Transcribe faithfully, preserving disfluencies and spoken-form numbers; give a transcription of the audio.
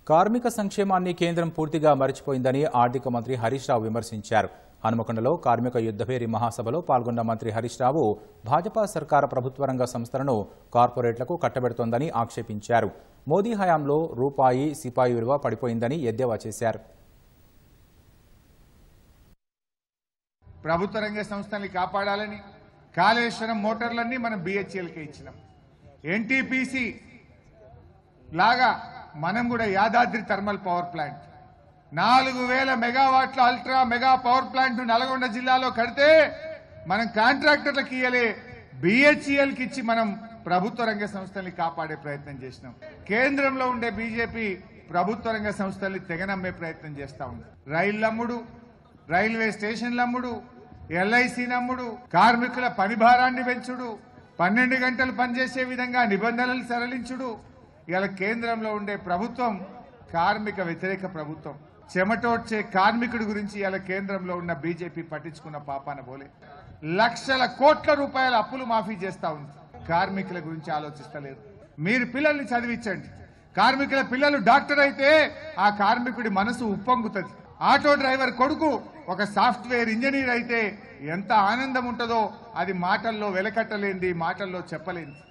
కార్మిక సంక్షేమాన్ని కేంద్రం పూర్తిగా మరిచిపోయిందని ఆర్థిక మంత్రి హరీష్ రావు విమర్శించారు. హనుమకొండలో కార్మిక యుద్ధభేరి మహాసభలో పాల్గొన్న మంత్రి హరీష్ రావు భాజపా సర్కారు ప్రభుత్వ రంగ సంస్థలను కార్పొరేట్లకు కట్టబెడుతోందని ఆక్షేపించారు. మోదీ హయాంలో రూపాయి సిపాయి విలువ పడిపోయిందని ఎద్దేవా చేశారు. ప్రభుత్వ రంగ సంస్థల్ని కాపాడాలని కాళేశ్వరం మోటార్లన్నీ మనం బిహెచ్ఎల్కే ఇచ్చినాం. ఎన్టీపీసీ లాగా మనం కూడా యాదాద్రి థర్మల్ పవర్ ప్లాంట్ నాలుగు వేల మెగావాట్ల ultra mega power plant Nalgonda జిల్లాలో కడితే మనం కాంట్రాక్టర్లకు ఇయ్యలే, బిహెచ్ఎల్కి ఇచ్చి మనం ప్రభుత్వ రంగ సంస్థల్ని కాపాడే ప్రయత్నం చేసినాం. కేంద్రంలో ఉండే బీజేపీ ప్రభుత్వ రంగ సంస్థల్ని తెగనమ్మే ప్రయత్నం చేస్తా ఉంది. రైళ్ల అమ్ముడు, రైల్వే స్టేషన్ల అమ్ముడు, ఎల్ఐసి నమ్ముడు, కార్మికుల పని భారాన్ని పెంచుడు, పన్నెండు గంటలు పనిచేసే విధంగా నిబంధనలు సరళించుడు. ఇలా కేంద్రంలో ఉండే ప్రభుత్వం కార్మిక వ్యతిరేక ప్రభుత్వం. చెమటోడ్చే కార్మికుడి గురించి ఇలా కేంద్రంలో ఉన్న బీజేపీ పట్టించుకున్న పాపాన పోలే. లక్షల కోట్ల రూపాయల అప్పులు మాఫీ చేస్తా ఉంది. కార్మికుల గురించి ఆలోచిస్తలేదు. మీరు పిల్లల్ని చదివించండి. కార్మికుల పిల్లలు డాక్టర్ అయితే ఆ కార్మికుడి మనసు ఉప్పొంగుతుంది. ఆటో డ్రైవర్ కొడుకు ఒక సాఫ్ట్వేర్ ఇంజనీర్ అయితే ఎంత ఆనందం ఉంటుందో అది మాటల్లో వెలకట్టలేంది, మాటల్లో చెప్పలేంది.